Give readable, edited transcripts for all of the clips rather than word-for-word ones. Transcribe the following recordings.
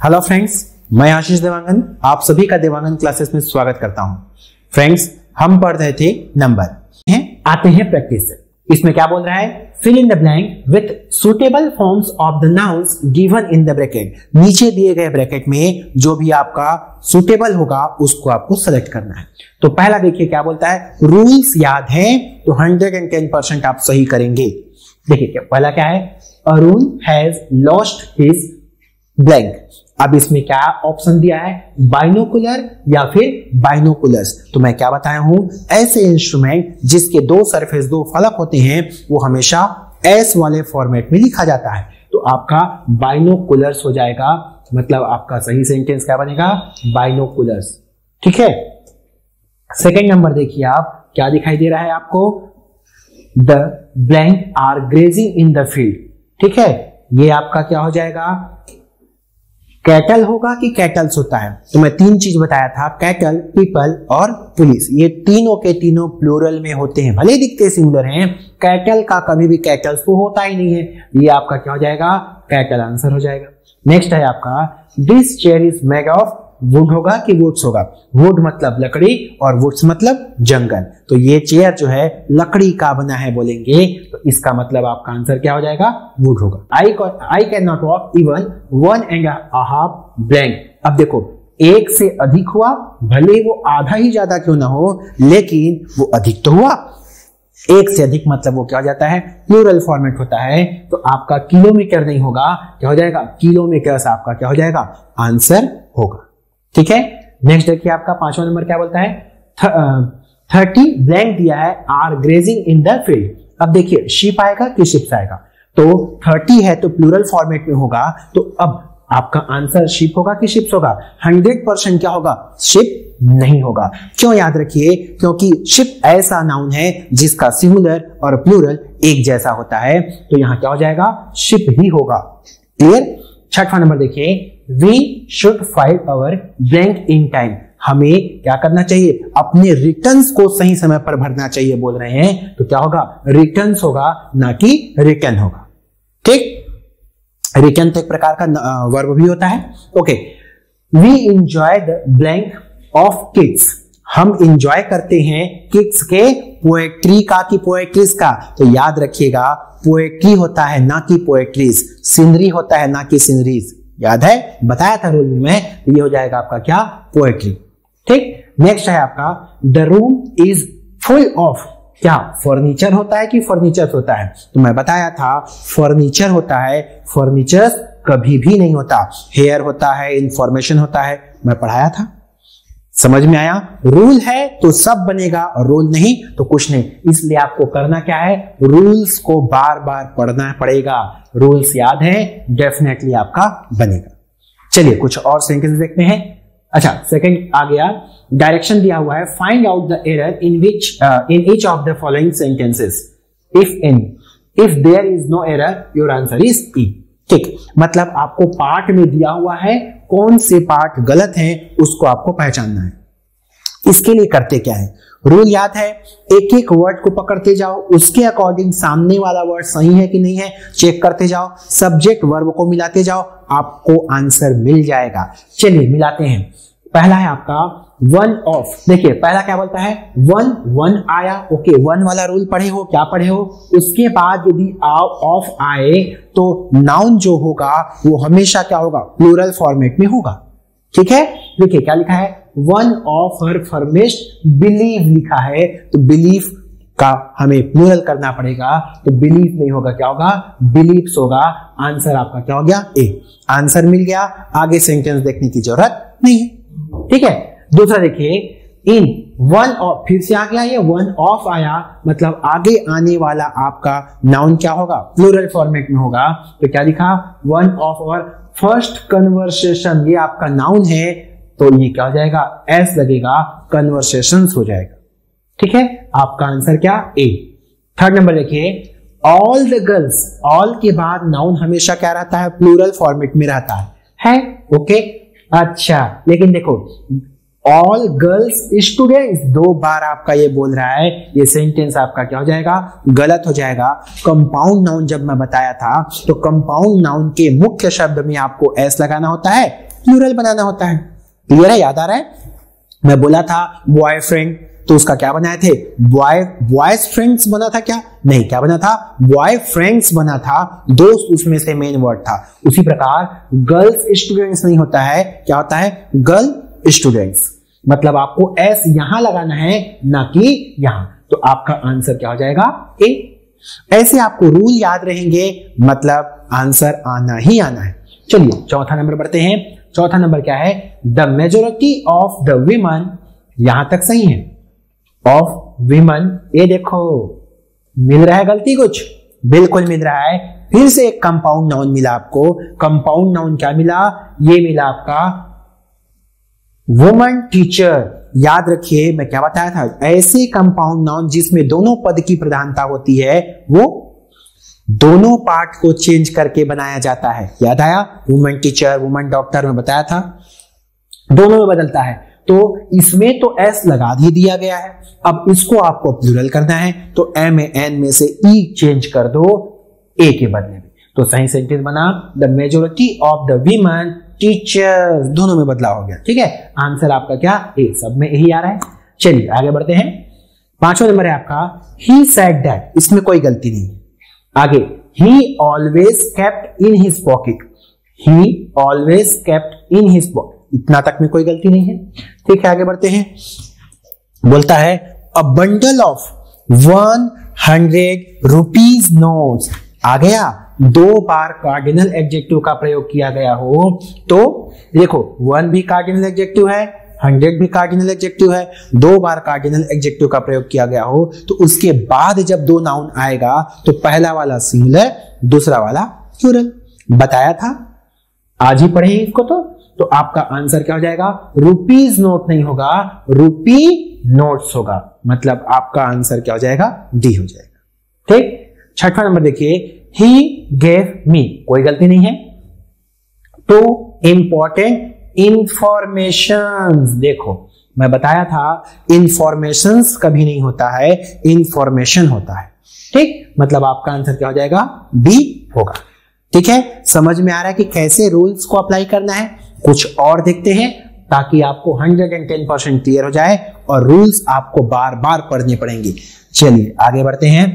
Hello friends, मैं आशीष देवांगन आप सभी का देवांगन क्लासेस में स्वागत करता हूं। फ्रेंड्स, हम पढ़ रहे थे नंबर आते हैं प्रैक्टिस। इसमें क्या बोल रहा है? Fill in the blank with suitable forms of the nouns given in the bracket. नीचे दिए गए ब्रैकेट में जो भी आपका सुटेबल होगा उसको आपको सेलेक्ट करना है। तो पहला देखिए क्या बोलता है, रूल्स याद है तो 110% आप सही करेंगे। देखिए पहला क्या है, Arun has lost his blank. अब इसमें क्या ऑप्शन दिया है, बाइनोकुलर या फिर बाइनोकुलर्स। तो मैं क्या बताया हूं, ऐसे इंस्ट्रूमेंट जिसके दो सरफेस दो फलक होते हैं वो हमेशा एस वाले फॉर्मेट में लिखा जाता है। तो आपका बाइनोकुलर्स हो जाएगा, मतलब आपका सही सेंटेंस क्या बनेगा, बाइनोकुलर्स। ठीक है। सेकेंड नंबर देखिए आप, क्या दिखाई दे रहा है आपको, the blank are grazing in the field. ठीक है, ये आपका क्या हो जाएगा, कैटल होगा कि कैटल्स होता है। तो मैं तीन चीज बताया था, कैटल, पीपल और पुलिस। ये तीनों के तीनों प्लूरल में होते हैं, भले दिखते सिमिलर हैं। कैटल का कभी भी कैटल्स तो होता ही नहीं है, ये आपका क्या हो जाएगा, कैटल आंसर हो जाएगा। नेक्स्ट है आपका, this chair is made of wood होगा कि वुड्स होगा। वुड मतलब लकड़ी और वुड्स मतलब जंगल। तो ये चेयर जो है लकड़ी का बना है बोलेंगे, तो इसका मतलब आपका आंसर क्या हो जाएगा, वुड होगा। I can not walk even 1.5 blank. अब देखो, एक से अधिक हुआ, भले वो आधा ही ज्यादा क्यों ना हो, लेकिन वो अधिक तो हुआ। एक से अधिक मतलब वो क्या हो जाता है, प्लूरल फॉर्मेट होता है। तो आपका किलोमीटर नहीं होगा, क्या हो जाएगा, किलोमीटर्स आपका क्या हो जाएगा, आंसर होगा। ठीक है। नेक्स्ट देखिए आपका पांचवा नंबर क्या बोलता है, 30 ब्लैंक दिया है, are grazing in the field. अब देखिए शिप आएगा कि शिप्स आएगा, तो 30 है तो प्लूरल फॉर्मेट में होगा। तो अब आपका आंसर शिप होगा कि शिप्स होगा, 100% क्या होगा, शिप नहीं होगा। क्यों, याद रखिए, क्योंकि शिप ऐसा नाउन है जिसका सिंगुलर और प्लूरल एक जैसा होता है। तो यहां क्या हो जाएगा, शिप ही होगा। क्लियर। छठवां नंबर देखिए, we should file our blank in time. हमें क्या करना चाहिए, अपने रिटर्न्स को सही समय पर भरना चाहिए बोल रहे हैं। तो क्या होगा, रिटर्न्स होगा ना कि रिटर्न होगा। ठीक। रिटर्न तो एक प्रकार का वर्ब भी होता है। Okay, we enjoy the blank of kids. हम इंजॉय करते हैं किड्स के पोएट्री का कि पोएट्रीज का। तो याद रखिएगा, पोएट्री होता है ना कि पोएट्रीज, सीनरी होता है ना कि सीनरीज। याद है, बताया था रूल में। ये हो जाएगा आपका क्या, पोएट्री। ठीक। नेक्स्ट है आपका, the room is full of, क्या फर्नीचर होता है कि फर्नीचर होता है। तो मैं बताया था फर्नीचर होता है, फर्नीचर कभी भी नहीं होता। हेयर होता है, इंफॉर्मेशन होता है, मैं पढ़ाया था, समझ में आया। रूल है तो सब बनेगा और रूल नहीं तो कुछ नहीं। इसलिए आपको करना क्या है, रूल्स को बार बार पढ़ना पड़ेगा। रूल्स याद है, डेफिनेटली आपका बनेगा। चलिए कुछ और सेंटेंस देखते हैं। अच्छा, सेकंड आ गया, डायरेक्शन दिया हुआ है, find out the error in each of the following sentences if there is no error your answer is E. ठीक, मतलब आपको पार्ट में दिया हुआ है, कौन से पार्ट गलत हैं उसको आपको पहचानना है। इसके लिए करते क्या है, रूल याद है, एक एक वर्ड को पकड़ते जाओ, उसके अकॉर्डिंग सामने वाला वर्ड सही है कि नहीं है चेक करते जाओ, सब्जेक्ट वर्ब को मिलाते जाओ, आपको आंसर मिल जाएगा। चलिए मिलाते हैं। पहला है आपका वन ऑफ। देखिए पहला क्या बोलता है, वन आया। ओके, वन वाला रूल पढ़े हो, क्या पढ़े हो। उसके बाद यदि ऑफ आए तो नाउन जो होगा वो हमेशा क्या होगा, प्लूरल फॉर्मेट में होगा। ठीक है। देखिए क्या लिखा है, one of her firmest believe लिखा है, तो बिलीव का हमें प्लूरल करना पड़ेगा। तो बिलीव नहीं होगा, क्या होगा, बिलीव्स होगा। आंसर आपका क्या हो गया, ए। आंसर मिल गया, आगे सेंटेंस देखने की जरूरत नहीं है। ठीक है। दूसरा देखिए, इन वन ऑफ, फिर से आ गया, ये वन ऑफ आया, मतलब आगे आने वाला आपका नाउन क्या होगा, प्लूरल फॉर्मेट में होगा। तो क्या लिखा, one of our first conversation, ये आपका नाउन है, तो ये क्या हो जाएगा, एस लगेगा, कन्वर्सेशंस हो जाएगा। ठीक है, आपका आंसर क्या, ए। थर्ड नंबर देखिए, ऑल द गर्ल्स, ऑल के बाद नाउन हमेशा क्या रहता है, प्लूरल फॉर्मेट में रहता है। ओके। अच्छा, लेकिन देखो ऑल गर्ल्स स्टूडेंट्स, दो बार आपका ये बोल रहा है, ये सेंटेंस आपका क्या हो जाएगा, गलत हो जाएगा। कंपाउंड नाउन जब मैं बताया था, तो कंपाउंड नाउन के मुख्य शब्द में आपको एस लगाना होता है, प्लूरल बनाना होता है। क्लियर है, याद आ रहा है? मैं बोला था बॉयफ्रेंड, तो उसका क्या बनाए थे? बॉयज फ्रेंड्स बना था क्या? नहीं, क्या बना था? बॉय फ्रेंड्स बना था, दोस्त उसमें से मेन वर्ड था। उसी प्रकार गर्ल्स स्टूडेंट्स नहीं होता है, क्या होता है? Girl students. मतलब आपको एस यहां लगाना है, ना कि यहां। तो आपका आंसर क्या हो जाएगा? ए। ऐसे आपको रूल याद रहेंगे, मतलब आंसर आना ही आना है। चलिए चौथा नंबर बढ़ते हैं। चौथा नंबर क्या है? The majority of the women, यहां तक सही है, ऑफ विमेन। ये देखो मिल रहा है गलती कुछ? बिल्कुल मिल रहा है। फिर से एक कंपाउंड नाउन मिला आपको। कंपाउंड नाउन क्या मिला? ये मिला आपका वुमन टीचर। याद रखिए मैं क्या बताया था, ऐसे कंपाउंड नाउन जिसमें दोनों पद की प्रधानता होती है वो दोनों पार्ट को चेंज करके बनाया जाता है। याद आया? वुमन टीचर, वुमन डॉक्टर में बताया था, दोनों में बदलता है। तो इसमें तो एस लगा ही दिया गया है। अब इसको आपको प्लूरल करना है, तो एम ए एन में से ई चेंज कर दो ए के बदले में। तो सही सेंटेंस बना the majority of the women teachers, दोनों में बदलाव हो गया। ठीक है, आंसर आपका क्या? ए। सब में यही आ रहा है। चलिए आगे बढ़ते हैं। पांचवा नंबर है आपका ही सेड दैट, इसमें कोई गलती नहीं। आगे he always kept in his pocket, he always kept in his pocket, इतना तक में कोई गलती नहीं है। ठीक है, आगे बढ़ते हैं। बोलता है a bundle of 100 rupees notes. आ गया, दो बार कार्डिनल एडजेक्टिव का प्रयोग किया गया हो तो देखो 1 भी कार्डिनल एडजेक्टिव है, 100 भी कार्डिनल एडजेक्टिव है, दो बार कार्डिनल एडजेक्टिव का प्रयोग किया गया हो तो उसके बाद जब दो नाउन आएगा तो पहला वाला सिंगुलर, दूसरा वाला प्लूरल। बताया था, आज ही पढ़े इसको। तो आपका आंसर क्या हो जाएगा? रुपीज नोट नहीं होगा, रुपी नोट्स होगा। मतलब आपका आंसर क्या हो जाएगा? डी हो जाएगा। ठीक। छठवां नंबर देखिए, ही गेव मी, कोई गलती नहीं है। तो इंपॉर्टेंट इंफॉर्मेशंस, देखो मैं बताया था इंफॉर्मेशंस कभी नहीं होता है, इंफॉर्मेशन होता है। ठीक, मतलब आपका आंसर क्या हो जाएगा? बी होगा। ठीक है, समझ में आ रहा है कि कैसे रूल्स को अप्लाई करना है। कुछ और देखते हैं ताकि आपको 110% क्लियर हो जाए और रूल्स आपको बार बार पढ़ने पड़ेंगे। चलिए आगे बढ़ते हैं।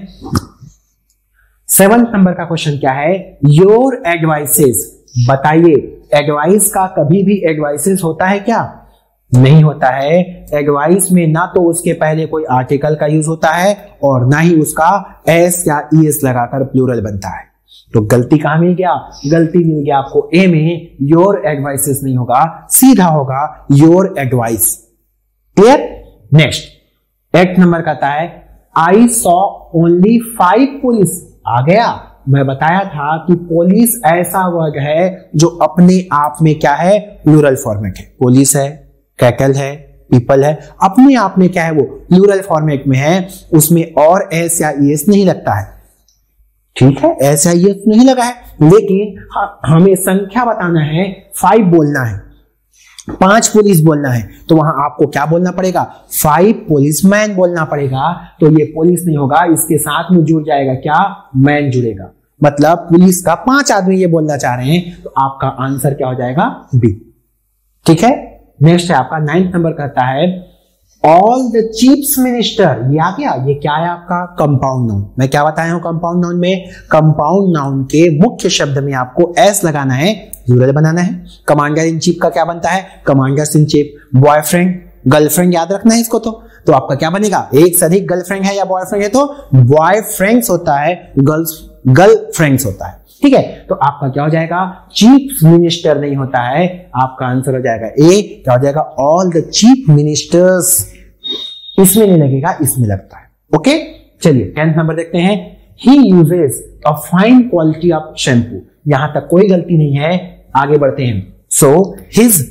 7 नंबर का क्वेश्चन क्या है? योर एडवाइसेस, बताइए एडवाइस का कभी भी एडवाइसेस होता है क्या? नहीं होता है। एडवाइस में ना तो उसके पहले कोई आर्टिकल का यूज होता है और ना ही उसका एस या ईएस लगाकर प्लूरल बनता है। तो गलती कहां मिल गया? गलती मिल गया आपको ए में। योर एडवाइसेस नहीं होगा, सीधा होगा your advice. Clear? Next 8 number कहता है आई सॉ ओनली 5 पुलिस। आ गया, मैं बताया था कि पुलिस ऐसा वर्ग है जो अपने आप में क्या है? प्लूरल फॉर्मेट है। पुलिस है, कैटल है, पीपल है, अपने आप में क्या है? वो प्लूरल फॉर्मेट में है, उसमें और एस या ईएस नहीं लगता है। ठीक है, ऐसा ये नहीं लगा है, लेकिन हमें संख्या बताना है, 5 बोलना है, 5 पुलिस बोलना है, तो वहां आपको क्या बोलना पड़ेगा? 5 पुलिसमैन बोलना पड़ेगा। तो ये पुलिस नहीं होगा, इसके साथ में जुड़ जाएगा क्या? मैन जुड़ेगा। मतलब पुलिस का 5 आदमी ये बोलना चाह रहे हैं, तो आपका आंसर क्या हो जाएगा? बी। ठीक है, नेक्स्ट है आपका 9th नंबर कहता है ऑल द चीफ्स मिनिस्टर। ये आ गया, ये क्या है आपका? Compound noun. मैं क्या बताया हूं कंपाउंड नाउन में? कंपाउंड नाउन के मुख्य शब्द में आपको एस लगाना है, प्लूरल बनाना है। कमांडर इन चीफ का क्या बनता है? Commanders in chief. Boyfriend, girlfriend याद रखना है इसको। तो आपका क्या बनेगा? एक से अधिक गर्लफ्रेंड है या बॉयफ्रेंड है तो बॉयफ्रेंड्स होता है, गर्लफ्रेंड्स होता है। ठीक है, तो आपका क्या हो जाएगा? चीफ मिनिस्टर नहीं होता है, आपका आंसर हो जाएगा ए। क्या हो जाएगा? All the chief ministers. इसमें नहीं लगेगा, इसमें लगता है। ओके, चलिए 10th नंबर देखते हैं। He uses a fine quality of shampoo. यहां तक कोई गलती नहीं है, आगे बढ़ते हैं। So his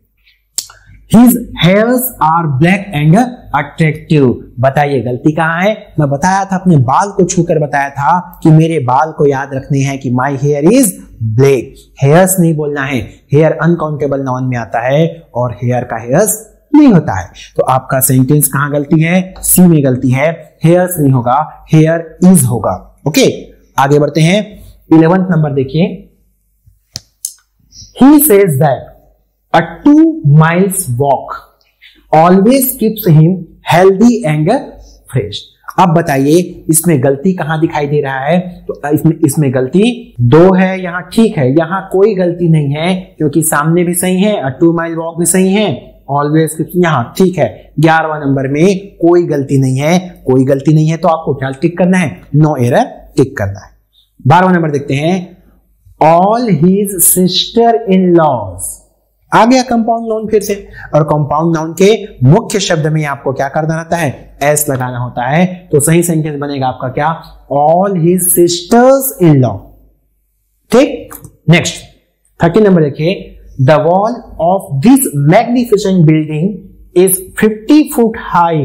hairs are black and attractive. बताइए गलती कहां है? मैं बताया था, अपने बाल को छूकर बताया था कि मेरे बाल को याद रखने हैं कि my hair is black. Hairs नहीं बोलना है, हेयर अनकाउंटेबल नाउन में आता है और हेयर का हेयर्स नहीं होता है। तो आपका सेंटेंस कहां गलती है? सी में गलती है। हेयर्स नहीं होगा, हेयर इज होगा। ओके, आगे बढ़ते हैं। 11th नंबर देखिए। He says that, a 2 miles walk always keeps him healthy and fresh। अब बताइए इसमें गलती कहां दिखाई दे रहा है? तो इसमें गलती 2 है, यहां ठीक है, यहां कोई गलती नहीं है क्योंकि सामने भी सही है, 2 mile walk भी सही है, ऑलवेज यहां ठीक है। 11वां नंबर में कोई गलती नहीं है, कोई गलती नहीं है तो आपको क्या टिक करना है? नो एरर टिक करना है। 12वां नंबर देखते हैं, all his sister in laws. आ गया कंपाउंड नाउन फिर से, और कंपाउंड नाउन के मुख्य शब्द में आपको क्या करना रहता है? एस लगाना होता है। तो सही सेंटेंस बनेगा आपका क्या? All his sisters in law. ठीक, नेक्स्ट 30 नंबर देखिए, the wall of this magnificent building is 50 foot high.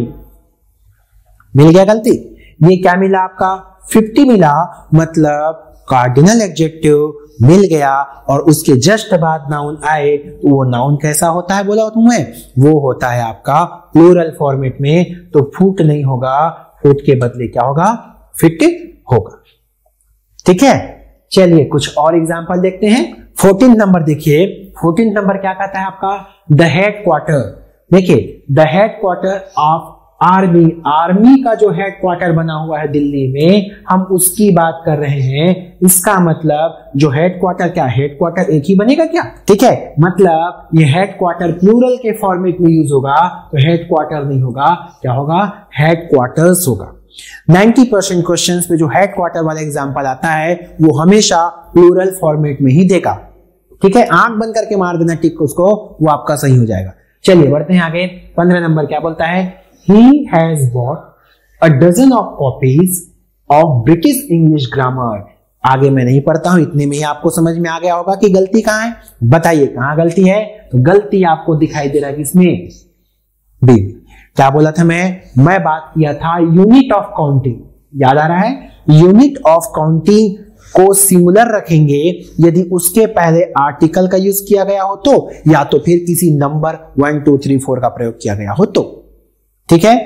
मिल गया गलती? ये क्या मिला आपका? 50 मिला, मतलब कार्डिनल एडजेक्टिव मिल गया और उसके जस्ट बाद नाउन आए तो वो नाउन कैसा होता है बोला तुम्हें? वो होता है आपका प्लूरल फॉर्मेट में। तो फुट नहीं होगा, फुट के बदले क्या होगा? फिट होगा। ठीक है, चलिए कुछ और एग्जांपल देखते हैं। 14 नंबर देखिए, 14 नंबर क्या कहता है आपका? The head quarter. देखिए, the head quarter of army, army का जो हेड क्वार्टर बना हुआ है दिल्ली में, हम उसकी बात कर रहे हैं। इसका मतलब जो हेड क्वार्टर, क्या हेड क्वार्टर एक ही बनेगा क्या? ठीक है, मतलब ये हेड क्वार्टर प्लूरल के फॉर्मेट में यूज होगा तो हेड क्वार्टर नहीं होगा, क्या होगा? हेड क्वार्टर्स होगा। 90% क्वेश्चंस पे जो हेड क्वार्टर वाला एग्जांपल आता है वो हमेशा प्लूरल फॉर्मेट में ही देगा। ठीक है, आंख बंद करके मार देना टिक उसको, वो आपका सही हो जाएगा। चलिए बढ़ते हैं आगे। 15 नंबर क्या बोलता है? He has bought a dozen of copies of British English grammar। आगे मैं नहीं पढ़ता हूं, इतने में ही आपको समझ में आ गया होगा कि गलती कहां है। बताइए कहां गलती है? तो गलती आपको दिखाई दे रहा है किसमें? बी। क्या बोला था मैं बात किया था यूनिट ऑफ काउंटिंग, याद आ रहा है? यूनिट ऑफ काउंटिंग को सिंगुलर रखेंगे यदि उसके पहले आर्टिकल का यूज किया गया हो तो, या तो फिर किसी नंबर 1 2 3 4 का प्रयोग किया गया हो तो। ठीक है,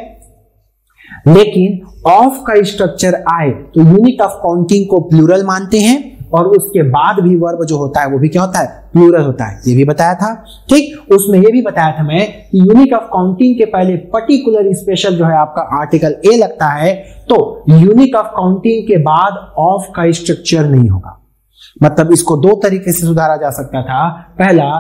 लेकिन ऑफ का स्ट्रक्चर आए तो यूनिट ऑफ काउंटिंग को प्लूरल मानते हैं और उसके बाद भी वर्ब जो होता है वो भी क्या होता है? प्लूरल होता है। ये भी बताया था। ठीक, उसमें ये भी बताया था मैं कि यूनिट ऑफ काउंटिंग के पहले पर्टिकुलर स्पेशल जो है आपका आर्टिकल ए लगता है तो यूनिट ऑफ काउंटिंग के बाद ऑफ का स्ट्रक्चर नहीं होगा। मतलब इसको 2 तरीके से सुधारा जा सकता था। पहला,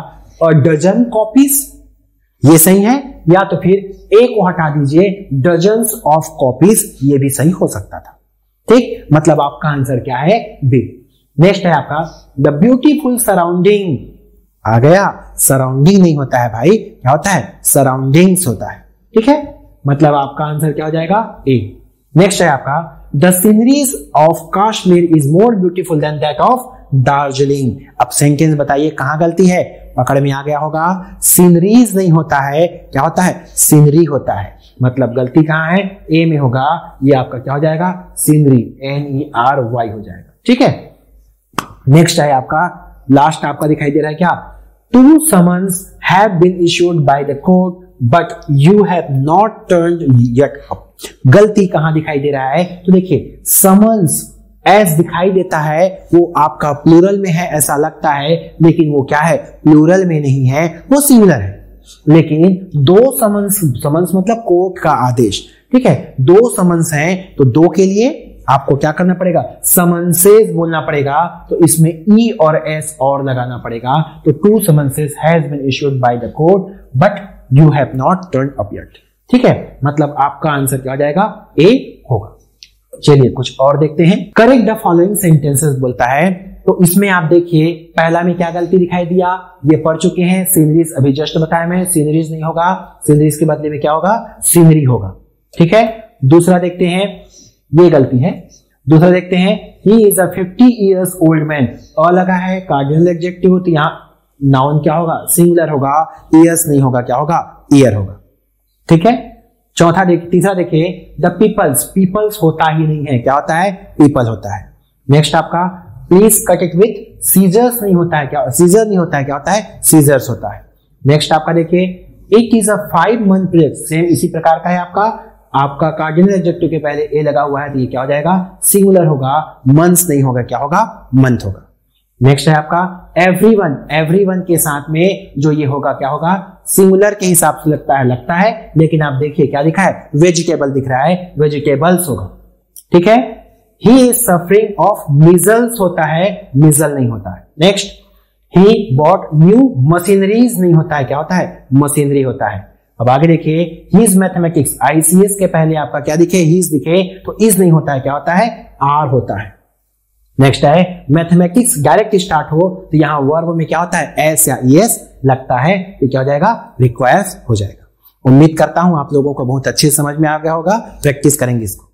डजन कॉपीज, ये सही है, या तो फिर ए को हटा दीजिए, डजन्स ऑफ कॉपीज, ये भी सही हो सकता था। ठीक, मतलब आपका आंसर क्या है? बी। नेक्स्ट है आपका द ब्यूटीफुल सराउंडिंग। आ गया, सराउंडिंग नहीं होता है भाई, क्या होता है? सराउंडिंग्स होता है। ठीक है, मतलब आपका आंसर क्या हो जाएगा? ए। नेक्स्ट है आपका the sceneries of Kashmir is more beautiful than that of Darjeeling. अब सेंटेंस बताइए कहां गलती है? पकड़ में आ गया होगा। सीनरीज नहीं होता है, क्या होता है? सीनरी होता है। मतलब गलती कहां है? ए में होगा। ये आपका क्या हो जाएगा? सीनरी, NERY हो जाएगा। ठीक है, नेक्स्ट है आपका, लास्ट आपका दिखाई दे रहा है क्या? 2 summons have been issued by the court but you have not turned yet up। गलती कहां दिखाई दे रहा है? तो देखिए, समन्स एस दिखाई देता है, वो आपका प्लूरल में है ऐसा लगता है, लेकिन वो क्या है? प्लूरल में नहीं है, वो सिंगुलर है। लेकिन 2 समन्स, समन्स मतलब कोर्ट का आदेश। ठीक है, 2 समन्स हैं तो 2 के लिए आपको क्या करना पड़ेगा? समन्सेस बोलना पड़ेगा। तो इसमें ई और एस और लगाना पड़ेगा। तो 2 summonses has been issued by the court but you have not turned up yet. ठीक है, मतलब आपका आंसर क्या हो जाएगा? ए होगा। चलिए कुछ और देखते हैं। करेक्ट द फॉलोइंग सेंटेंसेस बोलता है, तो इसमें आप देखिए पहला में क्या गलती दिखाई दिया, ये पढ़ चुके हैं। सीनरीज अभी जस्ट बताया मैं, सीनरीज नहीं होगा, सीनरीज के बदले में क्या होगा? सीनरी होगा। ठीक है, दूसरा देखते हैं, ये गलती है। दूसरा देखते हैं, he is a 50 years old man। और लगा है कार्डिनल एडजेक्टिव, तो यहां नाउन क्या होगा? सिंगुलर होगा, ईयर्स नहीं होगा, क्या होगा? ईयर होगा। ठीक है, चौथा तीसरा देखिए, द पीपल्स, पीपल्स होता ही नहीं है, क्या होता है? पीपल होता है। नेक्स्ट आपका please cut it with scissors नहीं होता है, क्या? सीजर नहीं होता है, क्या होता है? सीजर्स होता है। नेक्स्ट आपका देखिए, it is a 5 month period, same इसी प्रकार का है आपका कार्डिनल एडजेक्टिव के पहले ए लगा हुआ है तो ये क्या हो जाएगा? सिंगुलर होगा, मंथ्स नहीं होगा, क्या होगा? मंथ होगा। नेक्स्ट है आपका एवरीवन के साथ में जो ये होगा क्या होगा, सिंगुलर के हिसाब से लगता है, लेकिन आप देखिए क्या दिखा है, वेजिटेबल दिख रहा है, वेजिटेबल्स होगा, ठीक है। He is suffering of measles होता है, मीजल नहीं होता है। Next, he bought new machineries नहीं होता है, क्या होता है, मशीनरी होता है। अब आगे देखिए, हीज मैथमेटिक्स, आईसीएस के पहले आपका क्या दिखे, हीज दिखे, तो इज नहीं होता है, क्या होता है, आर होता है। नेक्स्ट है, मैथमेटिक्स डायरेक्ट स्टार्ट हो तो यहां वर्ब में क्या होता है, एस या ईएस लगता है, तो क्या हो जाएगा, रिक्वायर्स हो जाएगा। उम्मीद करता हूं आप लोगों को बहुत अच्छे समझ में आ गया होगा, प्रैक्टिस करेंगे इसको।